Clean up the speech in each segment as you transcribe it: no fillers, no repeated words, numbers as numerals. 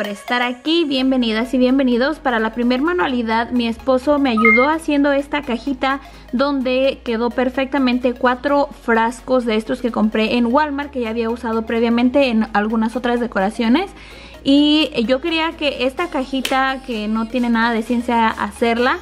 por estar aquí, bienvenidas y bienvenidos. Para la primer manualidad mi esposo me ayudó haciendo esta cajita donde quedó perfectamente 4 frascos de estos que compré en Walmart, que ya había usado previamente en algunas otras decoraciones. Y yo quería que esta cajita, que no tiene nada de ciencia hacerla,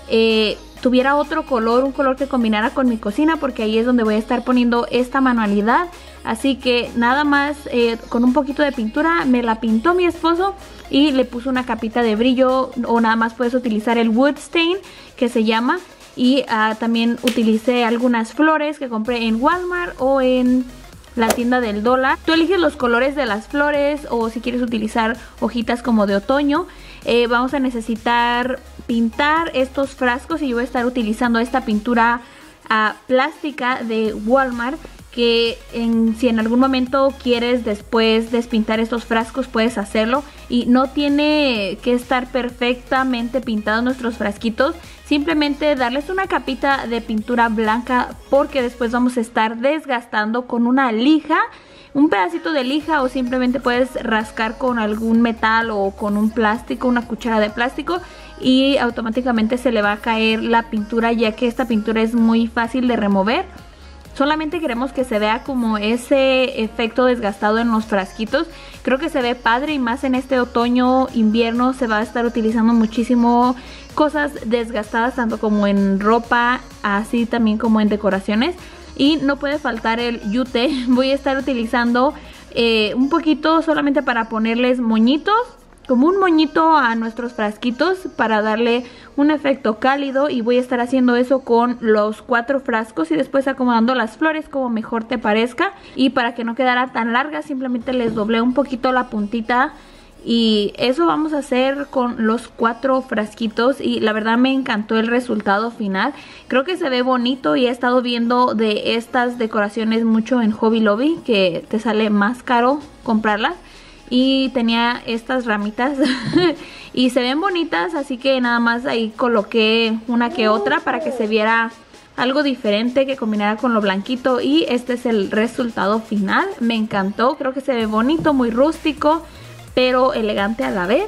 tuviera otro color, un color que combinara con mi cocina, porque ahí es donde voy a estar poniendo esta manualidad. Así que nada más con un poquito de pintura me la pintó mi esposo y le puso una capita de brillo, o nada más puedes utilizar el wood stain que se llama. Y también utilicé algunas flores que compré en Walmart o en la tienda del dólar. Tú eliges los colores de las flores, o si quieres utilizar hojitas como de otoño. Vamos a necesitar pintar estos frascos y yo voy a estar utilizando esta pintura plástica de Walmart, que si en algún momento quieres después despintar estos frascos puedes hacerlo, y no tiene que estar perfectamente pintados nuestros frasquitos. Simplemente darles una capita de pintura blanca, porque después vamos a estar desgastando con una lija, un pedacito de lija, o simplemente puedes rascar con algún metal o con un plástico, una cuchara de plástico, y automáticamente se le va a caer la pintura, ya que esta pintura es muy fácil de remover. Solamente queremos que se vea como ese efecto desgastado en los frasquitos. Creo que se ve padre, y más en este otoño, invierno, se va a estar utilizando muchísimo cosas desgastadas, tanto como en ropa, así también como en decoraciones. Y no puede faltar el yute. Voy a estar utilizando un poquito solamente para ponerles moñitos, como un moñito a nuestros frasquitos, para darle un efecto cálido. Y voy a estar haciendo eso con los 4 frascos y después acomodando las flores como mejor te parezca. Y para que no quedara tan larga, simplemente les doblé un poquito la puntita. Y eso vamos a hacer con los 4 frasquitos, y la verdad me encantó el resultado final. Creo que se ve bonito, y he estado viendo de estas decoraciones mucho en Hobby Lobby, que te sale más caro comprarlas. Y tenía estas ramitas y se ven bonitas, así que nada más ahí coloqué una que otra para que se viera algo diferente, que combinara con lo blanquito. Y este es el resultado final. Me encantó, creo que se ve bonito, muy rústico, pero elegante a la vez.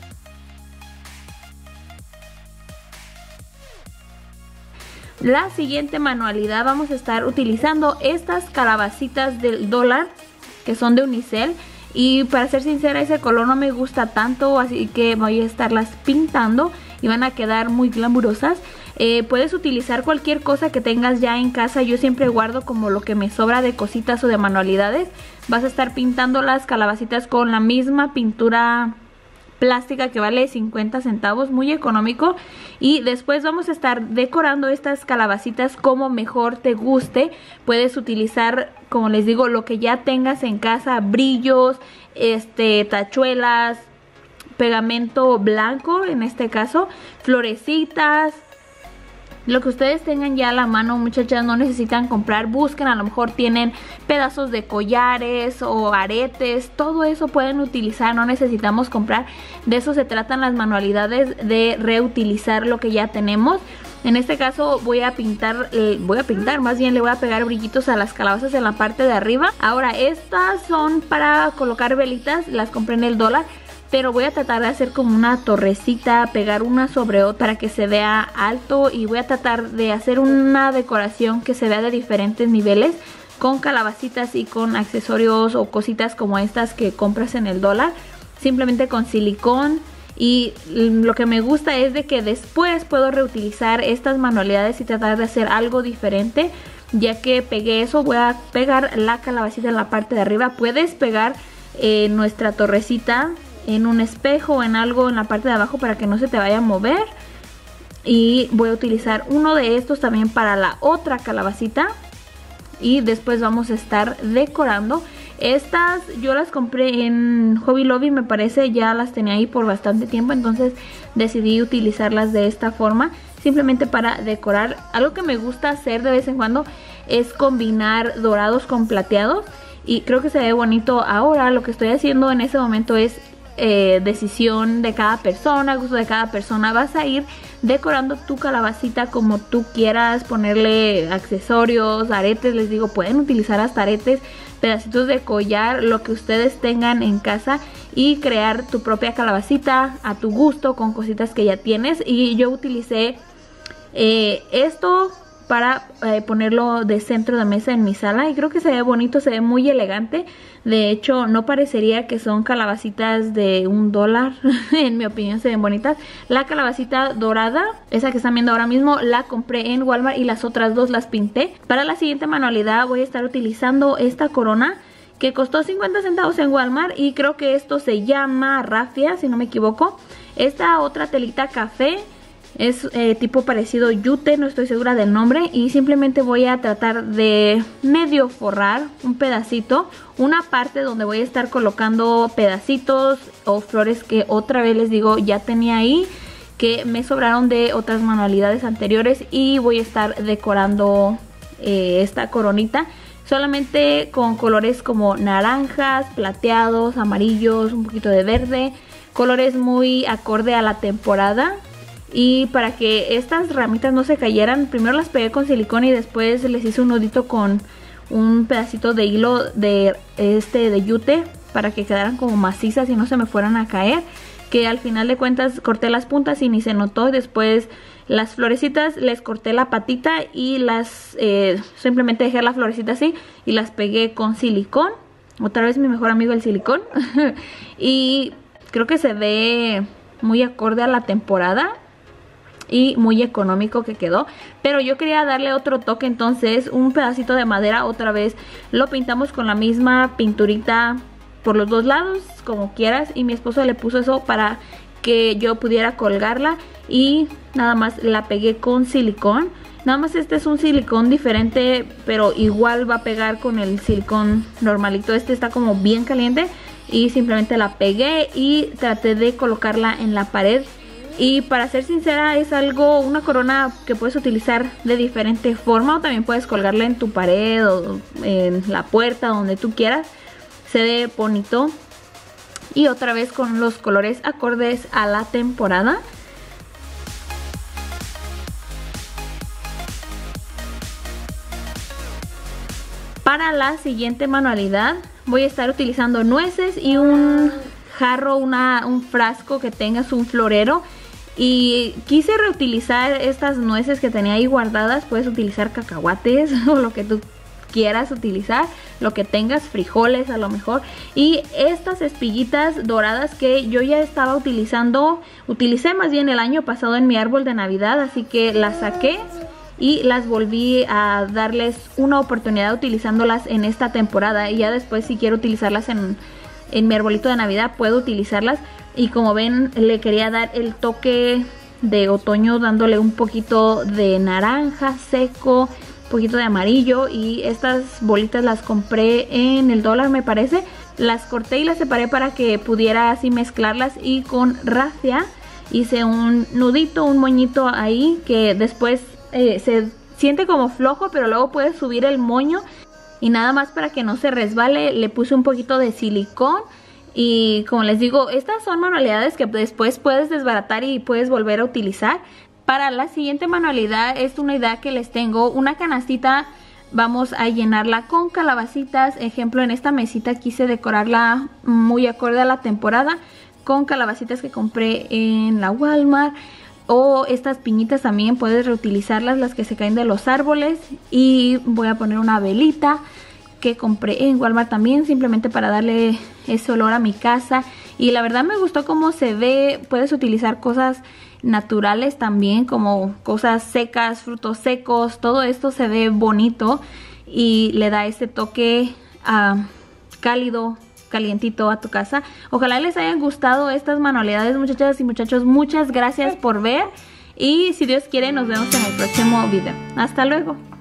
La siguiente manualidad vamos a estar utilizando estas calabacitas del dólar, que son de unicel. Y para ser sincera, ese color no me gusta tanto, así que voy a estarlas pintando y van a quedar muy glamurosas. Puedes utilizar cualquier cosa que tengas ya en casa. Yo siempre guardo como lo que me sobra de cositas o de manualidades. Vas a estar pintando las calabacitas con la misma pintura plástica que vale 50 centavos, muy económico. Y después vamos a estar decorando estas calabacitas como mejor te guste. Puedes utilizar, como les digo, lo que ya tengas en casa: brillos, tachuelas, pegamento blanco en este caso, florecitas. Lo que ustedes tengan ya a la mano, muchachas, no necesitan comprar. Busquen, a lo mejor tienen pedazos de collares o aretes, todo eso pueden utilizar, no necesitamos comprar. De eso se tratan las manualidades, de reutilizar lo que ya tenemos. En este caso voy a pintar, más bien le voy a pegar brillitos a las calabazas en la parte de arriba. Ahora, estas son para colocar velitas, las compré en el dólar. Pero voy a tratar de hacer como una torrecita, pegar una sobre otra para que se vea alto. Y voy a tratar de hacer una decoración que se vea de diferentes niveles, con calabacitas y con accesorios o cositas como estas que compras en el dólar, simplemente con silicón. Y lo que me gusta es de que después puedo reutilizar estas manualidades y tratar de hacer algo diferente. Ya que pegué eso, voy a pegar la calabacita en la parte de arriba. Puedes pegar nuestra torrecita en un espejo o en algo en la parte de abajo para que no se te vaya a mover. Y voy a utilizar uno de estos también para la otra calabacita. Y después vamos a estar decorando. Estas yo las compré en Hobby Lobby, me parece, ya las tenía ahí por bastante tiempo. Entonces decidí utilizarlas de esta forma, simplemente para decorar. Algo que me gusta hacer de vez en cuando es combinar dorados con plateados, y creo que se ve bonito. Ahora lo que estoy haciendo en este momento es decisión de cada persona, gusto de cada persona. Vas a ir decorando tu calabacita como tú quieras, ponerle accesorios, aretes, les digo, pueden utilizar hasta aretes, pedacitos de collar, lo que ustedes tengan en casa, y crear tu propia calabacita a tu gusto con cositas que ya tienes. Y yo utilicé esto para ponerlo de centro de mesa en mi sala, y creo que se ve bonito, se ve muy elegante. De hecho, no parecería que son calabacitas de $1. En mi opinión se ven bonitas. La calabacita dorada, esa que están viendo ahora mismo, la compré en Walmart, y las otras dos las pinté. Para la siguiente manualidad voy a estar utilizando esta corona que costó 50 centavos en Walmart, y creo que esto se llama rafia, si no me equivoco. Esta otra telita café es tipo parecido yute, no estoy segura del nombre, y simplemente voy a tratar de medio forrar un pedacito, una parte donde voy a estar colocando pedacitos o flores que otra vez les digo ya tenía ahí, que me sobraron de otras manualidades anteriores, y voy a estar decorando esta coronita solamente con colores como naranjas, plateados, amarillos, un poquito de verde, colores muy acorde a la temporada. Y para que estas ramitas no se cayeran, primero las pegué con silicona y después les hice un nudito con un pedacito de hilo de yute para que quedaran como macizas y no se me fueran a caer. Que al final de cuentas corté las puntas y ni se notó. Después las florecitas les corté la patita y las simplemente dejé la florecita así y las pegué con silicón. Otra vez mi mejor amigo el silicón. Y creo que se ve muy acorde a la temporada y muy económico que quedó, pero yo quería darle otro toque. Entonces un pedacito de madera otra vez lo pintamos con la misma pinturita por los dos lados, como quieras, y mi esposo le puso eso para que yo pudiera colgarla, y nada más la pegué con silicón. Nada más este es un silicón diferente, pero igual va a pegar con el silicón normalito. Este está como bien caliente, y simplemente la pegué y traté de colocarla en la pared. Y para ser sincera, es una corona que puedes utilizar de diferente forma, o también puedes colgarla en tu pared o en la puerta, donde tú quieras. Se ve bonito, y otra vez con los colores acordes a la temporada. Para la siguiente manualidad voy a estar utilizando nueces y un jarro, un frasco que tengas un florero. Y quise reutilizar estas nueces que tenía ahí guardadas. Puedes utilizar cacahuates o lo que tú quieras utilizar, lo que tengas, frijoles a lo mejor. Y estas espiguitas doradas que yo ya estaba utilicé más bien el año pasado en mi árbol de Navidad, así que las saqué y las volví a darles una oportunidad utilizándolas en esta temporada. Y ya después, si quiero utilizarlas en mi arbolito de Navidad, puedo utilizarlas. Y como ven, le quería dar el toque de otoño, dándole un poquito de naranja seco, un poquito de amarillo. Y estas bolitas las compré en el $1, me parece. Las corté y las separé para que pudiera así mezclarlas, y con rafia hice un nudito, un moñito ahí, que después se siente como flojo, pero luego puedes subir el moño. Y nada más para que no se resbale, le puse un poquito de silicón. Y como les digo, estas son manualidades que después puedes desbaratar y puedes volver a utilizar. Para la siguiente manualidad es una idea que les tengo. Una canastita vamos a llenarla con calabacitas. Ejemplo, en esta mesita quise decorarla muy acorde a la temporada con calabacitas que compré en la Walmart. O estas piñitas también puedes reutilizarlas, las que se caen de los árboles. Y voy a poner una velita que compré en Walmart también, simplemente para darle ese olor a mi casa. Y la verdad me gustó cómo se ve. Puedes utilizar cosas naturales también, como cosas secas, frutos secos. Todo esto se ve bonito y le da ese toque cálido, calientito a tu casa. Ojalá les hayan gustado estas manualidades, muchachas y muchachos. Muchas gracias por ver, y si Dios quiere nos vemos en el próximo video. Hasta luego.